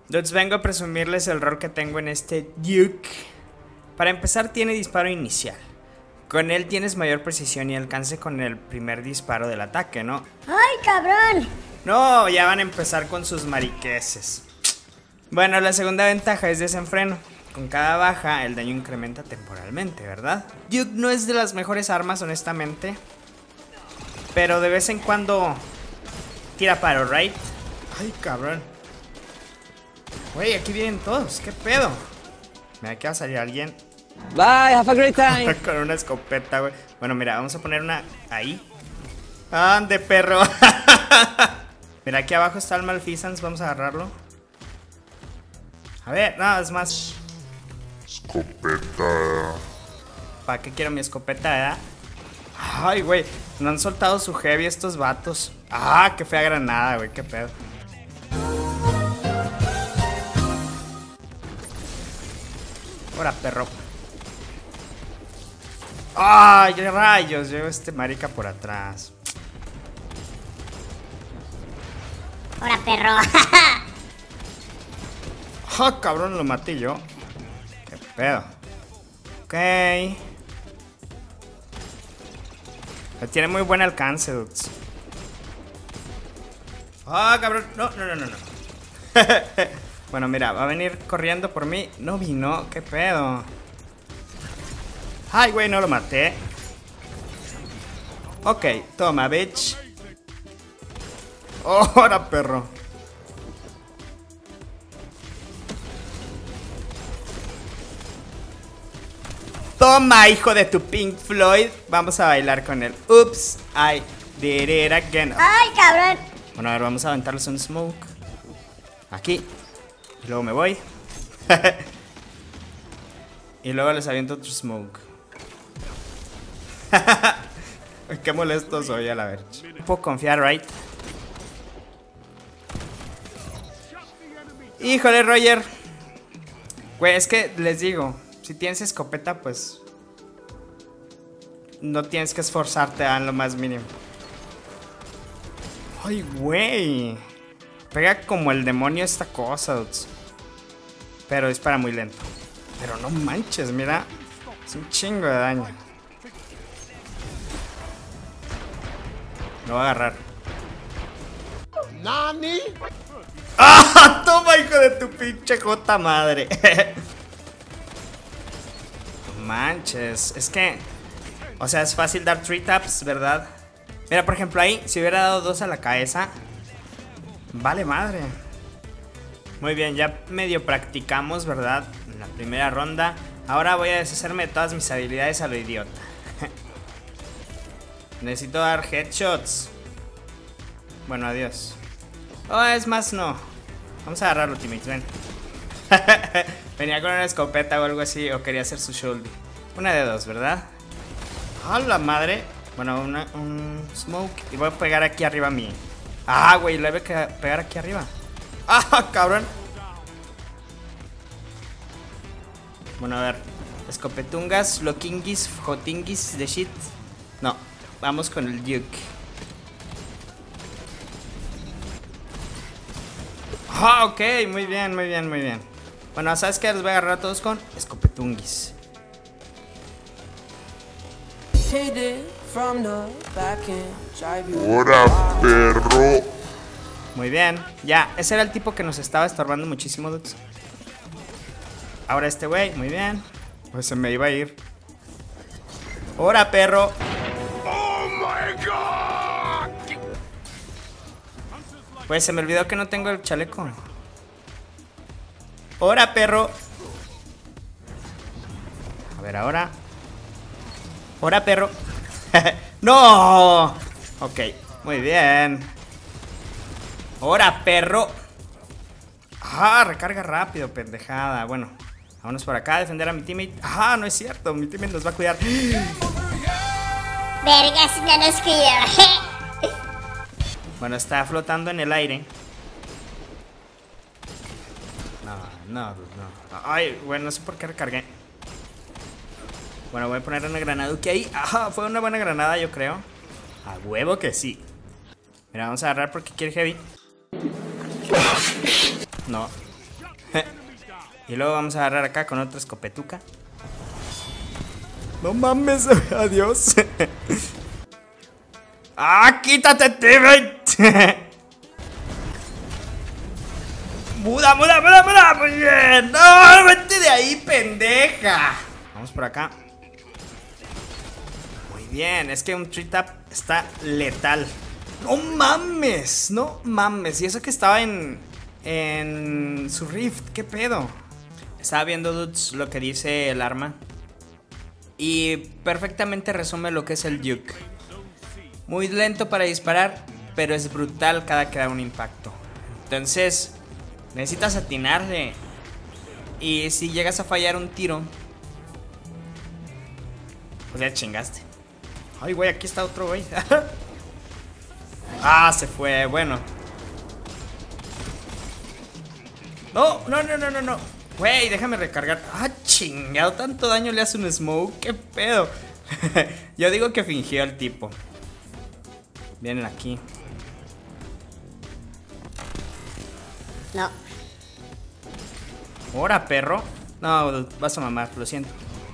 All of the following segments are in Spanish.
Dudes, vengo a presumirles el rol que tengo en este Duke. Para empezar, tiene disparo inicial. Con él tienes mayor precisión y alcance con el primer disparo del ataque, ¿no? ¡Ay, cabrón! No, ya van a empezar con sus mariqueses. Bueno, la segunda ventaja es desenfreno. Con cada baja, el daño incrementa temporalmente, ¿verdad? Duke no es de las mejores armas, honestamente. Pero de vez en cuando tira paro, ¿right? Ay, cabrón. Güey, aquí vienen todos, ¿qué pedo? Mira, aquí va a salir alguien. Bye, have a great time. Con una escopeta, güey. Bueno, mira, vamos a poner una ahí. ¡Ande, perro! Mira, aquí abajo está el Malfeasance, vamos a agarrarlo. A ver, nada, es más. Escopeta. ¿Para qué quiero mi escopeta, verdad? Ay, güey, no han soltado su heavy estos vatos. Ah, qué fea granada, güey, qué pedo. Ahora, perro. Ay, rayos, llevo este marica por atrás. ¡Ahora, perro! Ah, cabrón, lo maté yo. Qué pedo. Ok. Tiene muy buen alcance, dudes. Ah, cabrón. No. Bueno, mira, va a venir corriendo por mí. No vino, qué pedo. Ay, güey, no lo maté. Ok, toma, bitch. Ahora, perro. Toma, hijo de tu Pink Floyd. Vamos a bailar con él. Oops, I did it again. ¡Ay, cabrón! Bueno, a ver, vamos a aventarles un smoke. Aquí. Y luego me voy. Y luego les aviento otro smoke. Qué molesto soy, a la verga. No puedo confiar, right? Híjole, Roger. Güey, es que les digo, si tienes escopeta, pues no tienes que esforzarte a lo más mínimo. Ay, güey. Pega como el demonio esta cosa, dudes. Pero dispara muy lento. Pero no manches, mira. Es un chingo de daño. Lo voy a agarrar. ¿Nani? ¡Ah! Toma, hijo de tu pinche jota madre. No manches. Es que, o sea, es fácil dar 3 taps, ¿verdad? Mira, por ejemplo, ahí, si hubiera dado 2 a la cabeza, vale madre. Muy bien, ya medio practicamos, ¿verdad? En la primera ronda. Ahora voy a deshacerme de todas mis habilidades a lo idiota. Necesito dar headshots. Bueno, adiós. Oh, es más, no. Vamos a agarrarlo, teammates, ven. Venía con una escopeta o algo así, o quería hacer su shoulder. Una de dos, ¿verdad? ¡A la madre! Bueno, un smoke. Y voy a pegar aquí arriba a mí. Ah, güey, le voy a pegar aquí arriba. ¡Ah, cabrón! Bueno, a ver. Escopetungas, loquinguis, jotinguis de shit. No, vamos con el Duke. Ah, ok, muy bien. Bueno, ¿sabes qué? Los voy a agarrar a todos con escopetunguis. ¡Hora, perro! Muy bien, ya, ese era el tipo que nos estaba estorbando muchísimo, dudes. Ahora este güey, muy bien. Pues se me iba a ir. ¡Hora, perro! ¡Oh, my God! Pues se me olvidó que no tengo el chaleco. ¡Hora, perro! A ver, ahora. ¡Hora, perro! ¡No! Ok, muy bien. ¡Hora, perro! ¡Ah! Recarga rápido, pendejada. Bueno, vámonos por acá a defender a mi teammate. ¡Ah! No es cierto, mi teammate nos va a cuidar. Vergas, no nos cuida. Bueno, está flotando en el aire. No. Ay, bueno, no sé por qué recargué. Bueno, voy a poner una granaduque ahí. ¡Ah! Fue una buena granada, yo creo. A huevo que sí. Mira, vamos a agarrar porque quiere heavy. No. Y luego vamos a agarrar acá con otra escopetuca. No mames, adiós. ¡Ah, quítate, teammate! ¡Muda! ¡Muy bien! ¡No, vete de ahí, pendeja! Vamos por acá. Muy bien, es que un tree tap está letal. ¡No mames! ¡No mames! Y eso que estaba en su rift, ¿qué pedo? Estaba viendo, dudes, lo que dice el arma. Y perfectamente resume lo que es el Duke. Muy lento para disparar, pero es brutal cada que da un impacto. Entonces, necesitas atinarle. Y si llegas a fallar un tiro, pues ya chingaste. Ay, güey, aquí está otro güey. Ah, se fue, bueno. No. Güey, déjame recargar. Ah, chingado, tanto daño le hace un smoke. ¿Qué pedo? Yo digo que fingió el tipo. Vienen aquí. No. Ahora, perro. No, vas a mamar, lo siento.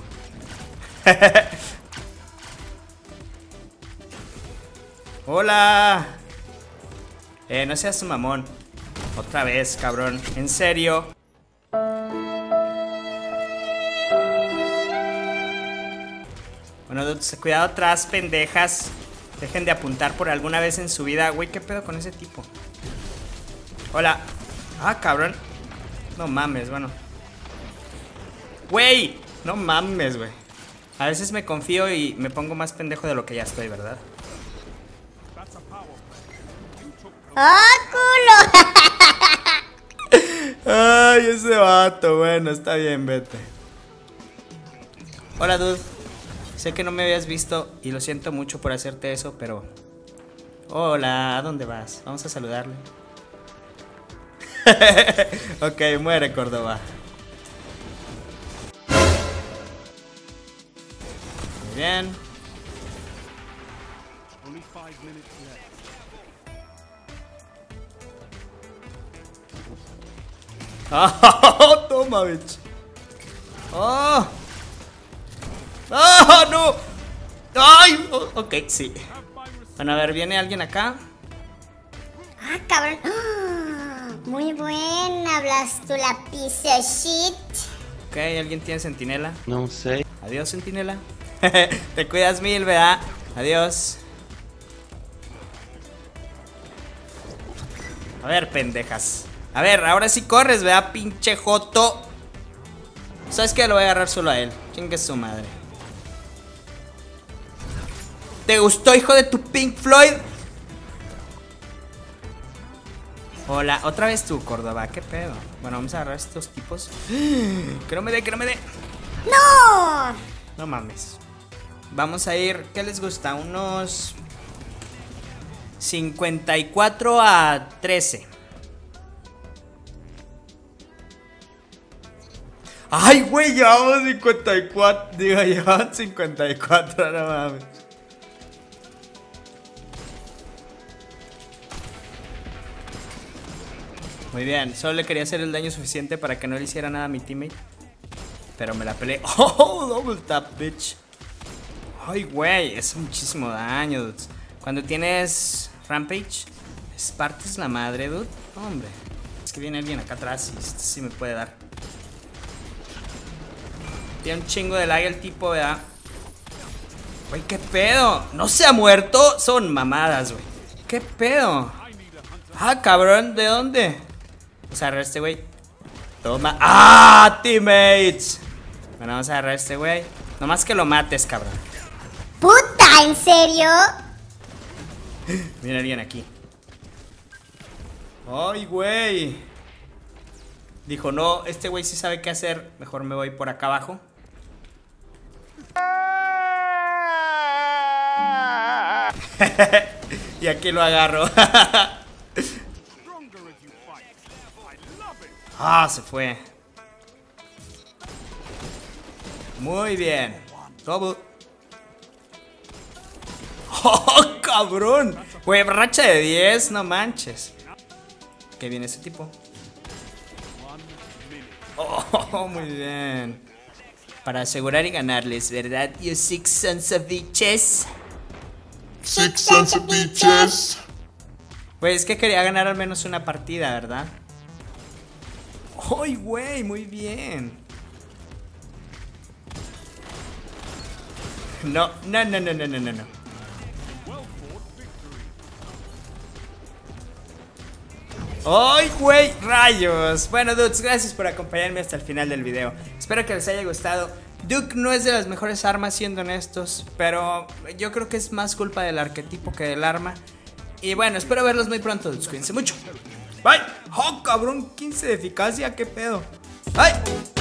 Hola. No seas un mamón. Otra vez, cabrón. En serio. Bueno, dudes, cuidado atrás, pendejas. Dejen de apuntar por alguna vez en su vida. Güey, ¿qué pedo con ese tipo? Hola. Ah, cabrón. No mames, bueno. Güey, no mames, güey. A veces me confío y me pongo más pendejo de lo que ya estoy, ¿verdad? ¡Oh, culo! Ay, ese vato. Bueno, está bien, vete. Hola, dude. Sé que no me habías visto y lo siento mucho por hacerte eso, pero... Hola, ¿a dónde vas? Vamos a saludarle. Ok, muere, Córdoba. Muy bien. Oh, toma, bitch. Oh. ¡Oh, no! ¡Ay! Oh, ok, sí. Bueno, a ver, ¿viene alguien acá? Ah, cabrón. Muy buena, hablas tú la piece of shit. Ok, ¿alguien tiene centinela? No sé. Adiós, centinela. Te cuidas mil, ¿verdad? Adiós. A ver, pendejas. A ver, ahora sí corres, ¿verdad, pinche joto? ¿Sabes qué? Lo voy a agarrar solo a él. Chingue su madre. ¿Te gustó, hijo de tu Pink Floyd? Hola, otra vez tú, Córdoba. ¿Qué pedo? Bueno, vamos a agarrar a estos tipos. Que no me dé, que no me dé. ¡No! No mames. Vamos a ir, ¿qué les gusta? Unos 54 a 13. Ay, güey, llevamos 54. Digo, llevamos 54, no mames. Muy bien, solo le quería hacer el daño suficiente para que no le hiciera nada a mi teammate. Pero me la peleé. Oh, double tap, bitch. Ay, güey, es muchísimo daño, dudes. Cuando tienes Rampage, partes la madre, dude. Hombre, es que viene alguien acá atrás y este sí me puede dar. Tiene un chingo de lag el tipo, ¿verdad? Güey, ¿qué pedo? ¿No se ha muerto? Son mamadas, güey. ¿Qué pedo? Ah, cabrón, ¿de dónde? Vamos a agarrar a este güey. Toma. ¡Ah, teammates! Bueno, vamos a agarrar a este güey. Nomás que lo mates, cabrón. ¡Puta! ¿En serio? Viene alguien aquí. ¡Ay, güey! Dijo, no, este güey sí sabe qué hacer. Mejor me voy por acá abajo. Y aquí lo agarro. Ah, se fue. Muy bien. Double. Oh, cabrón. Güey, racha de 10, no manches. ¿Qué viene ese tipo? Oh, muy bien. Para asegurar y ganarles, ¿verdad? You six sons of bitches. Six sons of bitches. Pues que quería ganar al menos una partida, ¿verdad? ¡Ay, güey! Muy bien. No. ¡Ay, güey! ¡Rayos! Bueno, dudes, gracias por acompañarme hasta el final del video. Espero que les haya gustado. Duke no es de las mejores armas, siendo honestos, pero yo creo que es más culpa del arquetipo que del arma. Y bueno, espero verlos muy pronto, dudes. Cuídense mucho. Bye. ¡Oh, cabrón! 15 de eficacia, ¿qué pedo? Bye.